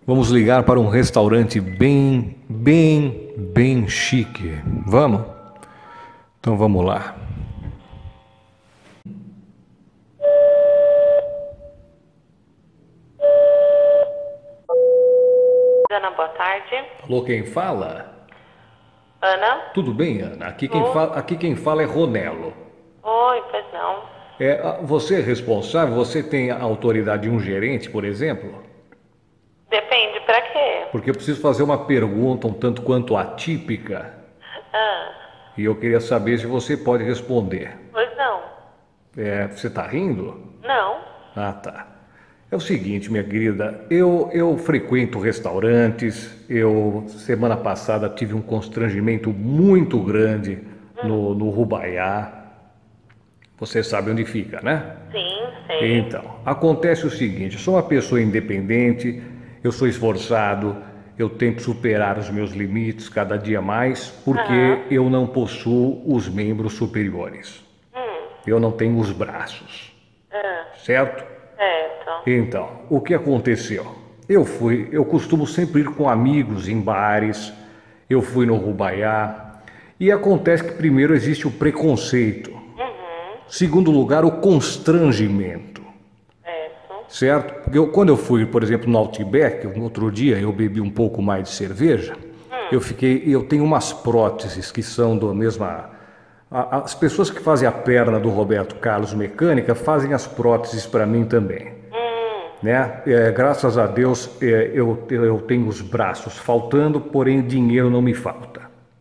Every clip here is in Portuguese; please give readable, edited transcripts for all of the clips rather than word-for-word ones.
Vamos ligar para um restaurante bem chique. Vamos? Então vamos lá. Ana, boa tarde. Alô, quem fala? Ana? Tudo bem, Ana? Aqui quem fala é Ronelo. Oi, pois não. Você é responsável? Você tem a autoridade de um gerente, por exemplo? Depende, pra quê? Porque eu preciso fazer uma pergunta um tanto quanto atípica Ah, e eu queria saber se você pode responder. pois não. Você está rindo? Não. Ah, tá. É o seguinte, minha querida, eu frequento restaurantes, semana passada tive um constrangimento muito grande no Rubaiá. Você sabe onde fica, né? Sim, sei. Então, acontece o seguinte, eu sou uma pessoa independente, eu sou esforçado, eu tento superar os meus limites cada dia mais, porque eu não possuo os membros superiores. Eu não tenho os braços, certo? Certo. Então, o que aconteceu? Eu costumo sempre ir com amigos em bares, eu fui no Rubaiá, e acontece que primeiro existe o preconceito, segundo lugar o constrangimento, Certo. certo? Porque quando eu fui, por exemplo, no Outback, no outro dia eu bebi um pouco mais de cerveja, eu tenho umas próteses que são da mesma... As pessoas que fazem a perna do Roberto Carlos mecânica fazem as próteses para mim também. Né? Graças a Deus eu tenho os braços faltando, porém dinheiro não me falta.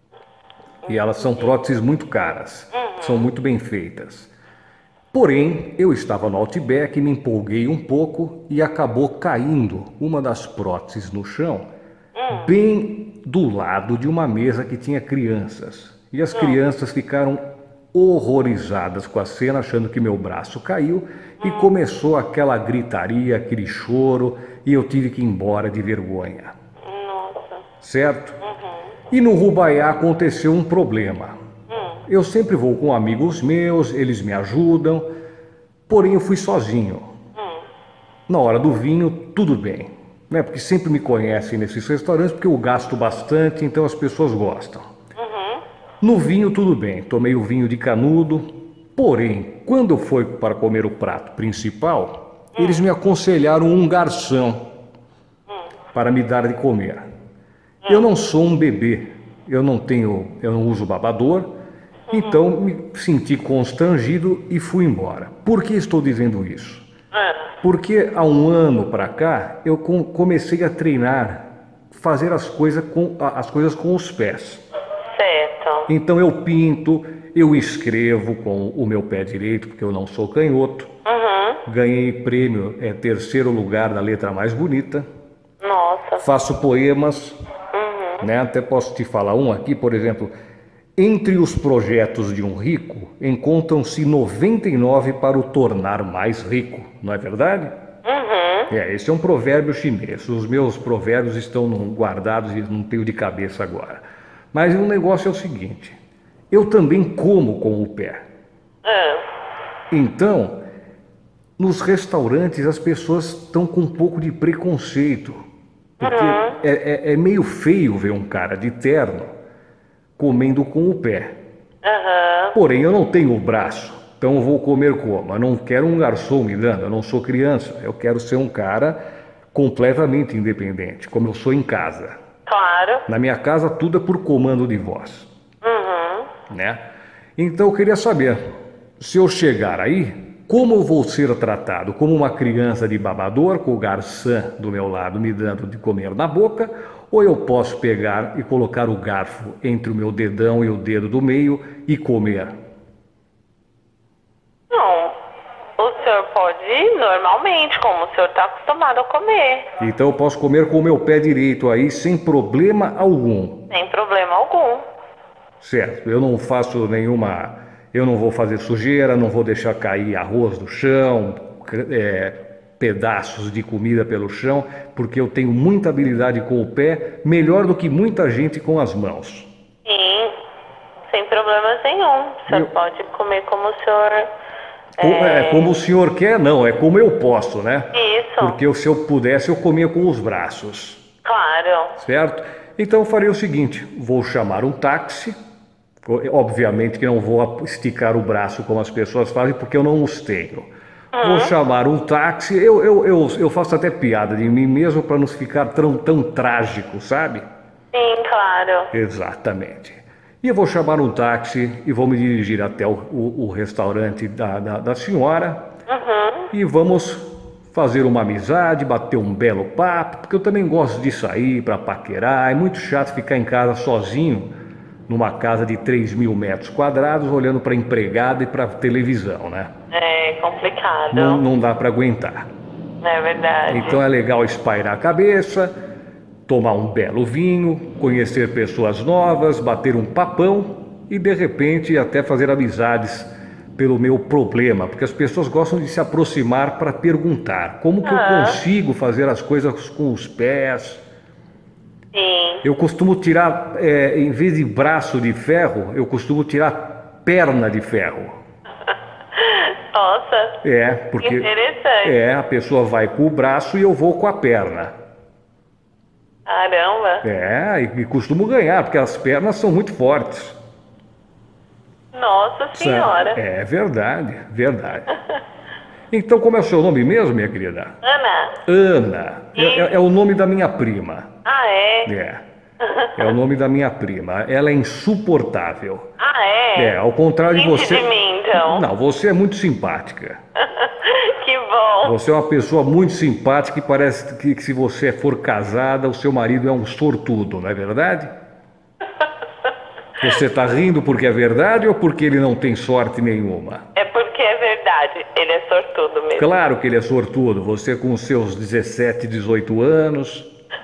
E elas são próteses muito caras, são muito bem feitas. Porém, eu estava no Outback, me empolguei um pouco e acabou caindo uma das próteses no chão, bem do lado de uma mesa que tinha crianças. E as crianças ficaram horrorizadas com a cena, achando que meu braço caiu, e começou aquela gritaria, aquele choro, e eu tive que ir embora de vergonha. Nossa. Certo? E no Rubaiá aconteceu um problema. Eu sempre vou com amigos meus, eles me ajudam, porém eu fui sozinho. Na hora do vinho, tudo bem, né? Porque sempre me conhecem nesses restaurantes, porque eu gasto bastante, então as pessoas gostam. No vinho, tudo bem, tomei o vinho de canudo, porém, quando eu fui para comer o prato principal, eles me aconselharam um garçom para me dar de comer. Eu não sou um bebê, eu não uso babador, então me senti constrangido e fui embora. Por que estou dizendo isso? Porque há um ano para cá eu comecei a treinar, fazer as coisas com os pés. Certo. Então eu pinto, eu escrevo com o meu pé direito, porque eu não sou canhoto. Ganhei prêmio, terceiro lugar da letra mais bonita. Nossa. Faço poemas, né? Até posso te falar um aqui, por exemplo. Entre os projetos de um rico, encontram-se 99 para o tornar mais rico. Não é verdade? Esse é um provérbio chinês. Os meus provérbios estão guardados e não tenho de cabeça agora. Mas o negócio é o seguinte, eu também como com o pé. Então, nos restaurantes as pessoas estão com um pouco de preconceito. Porque é meio feio ver um cara de terno comendo com o pé. Porém, eu não tenho o braço, então eu vou comer como? Eu não quero um garçom me dando, eu não sou criança. Eu quero ser um cara completamente independente, como eu sou em casa. Claro. Na minha casa tudo é por comando de voz, né? Então eu queria saber, se eu chegar aí, como eu vou ser tratado? Como uma criança de babador, com o garçom do meu lado me dando de comer na boca, ou eu posso pegar e colocar o garfo entre o meu dedão e o dedo do meio e comer? Não. O senhor pode ir normalmente, como o senhor está acostumado a comer. Então eu posso comer com o meu pé direito aí sem problema algum. Sem problema algum. Certo, eu não faço eu não vou fazer sujeira, não vou deixar cair arroz do chão, pedaços de comida pelo chão, porque eu tenho muita habilidade com o pé, melhor do que muita gente com as mãos. Sim, sem problemas nenhum. O senhor pode comer como o senhor Como o senhor quer, não, é como eu posso, né? Isso. Porque se eu pudesse, eu comia com os braços. Claro. Certo? Então eu farei o seguinte, vou chamar um táxi, obviamente que não vou esticar o braço como as pessoas fazem, porque eu não os tenho. Vou chamar um táxi, eu faço até piada de mim mesmo para não ficar tão trágico, sabe? Sim, claro. Exatamente. E eu vou chamar um táxi e vou me dirigir até o restaurante da senhora e vamos fazer uma amizade, bater um belo papo, porque eu também gosto de sair para paquerar. É muito chato ficar em casa sozinho, numa casa de 3.000 metros quadrados, olhando para empregada e para televisão, né? É complicado. Não dá para aguentar. É verdade. Então é legal espairar a cabeça, tomar um belo vinho, conhecer pessoas novas, bater um papão e de repente até fazer amizades pelo meu problema, porque as pessoas gostam de se aproximar para perguntar como que eu consigo fazer as coisas com os pés. Sim. Eu costumo tirar, em vez de braço de ferro, eu costumo tirar perna de ferro. Nossa. Porque interessante. a pessoa vai com o braço e eu vou com a perna. Caramba. E costumo ganhar, porque as pernas são muito fortes. Nossa Senhora. É verdade. Então, como é o seu nome mesmo, minha querida? Ana. Ana. É o nome da minha prima. Ah, é? É o nome da minha prima. Ela é insuportável. Ah, é? Ao contrário de você. De mim, então. Não, você é muito simpática. Que bom. Você é uma pessoa muito simpática e parece que se você for casada, o seu marido é um sortudo, não é verdade? Você está rindo porque é verdade ou porque ele não tem sorte nenhuma? É porque é verdade. Ele é sortudo mesmo. Claro que ele é sortudo. Você com os seus 17, 18 anos.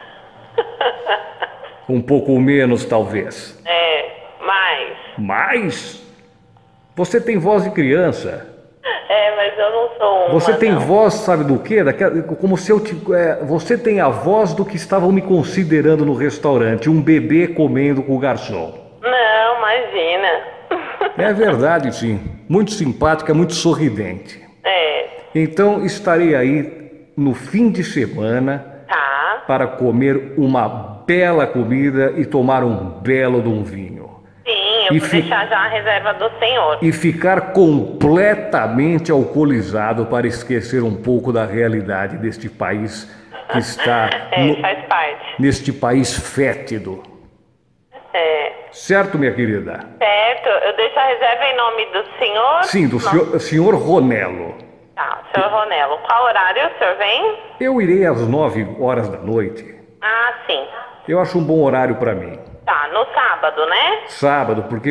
Um pouco menos, talvez. Mais. Mais? Você tem voz de criança. Mas eu não sou uma. Você tem voz, sabe do quê? Como se eu você tem a voz do que estavam me considerando no restaurante, um bebê comendo com o garçom. Não, imagina. É verdade, sim. Muito simpática, muito sorridente. Então estarei aí no fim de semana para comer uma bela comida e tomar um belo de um vinho. Sim, eu vou deixar já a reserva do senhor. E ficar completamente alcoolizado para esquecer um pouco da realidade deste país que está faz parte. Neste país fétido. Certo, minha querida? Certo. Eu deixo a reserva em nome do senhor? Sim, do senhor Ronelo. Tá, senhor Ronelo. Qual horário o senhor vem? Eu irei às 9 horas da noite. Ah, sim. Eu acho um bom horário para mim. Tá, no sábado, né? Sábado, porque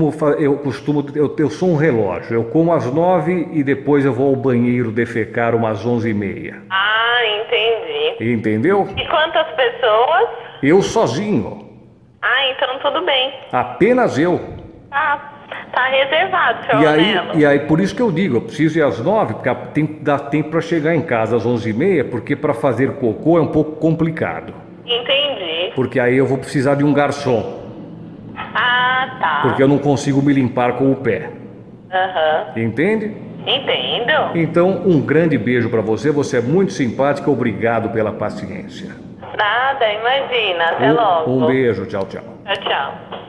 eu sou um relógio. Eu como às 9 e depois eu vou ao banheiro defecar umas 11h30. Ah, entendi. Entendeu? E quantas pessoas? Eu sozinho. Ah, então tudo bem. Apenas eu. Tá reservado, senhor Ronelo. E aí, por isso que eu digo, eu preciso ir às 9, porque dá tempo para chegar em casa às 11h30, porque para fazer cocô é um pouco complicado. Entendi. Porque aí eu vou precisar de um garçom. Ah, tá. Porque eu não consigo me limpar com o pé. Entende? Entendo. Então, um grande beijo para você. Você é muito simpática. Obrigado pela paciência. Nada, imagina. Até logo. Um beijo. Tchau, tchau. Tchau, tchau.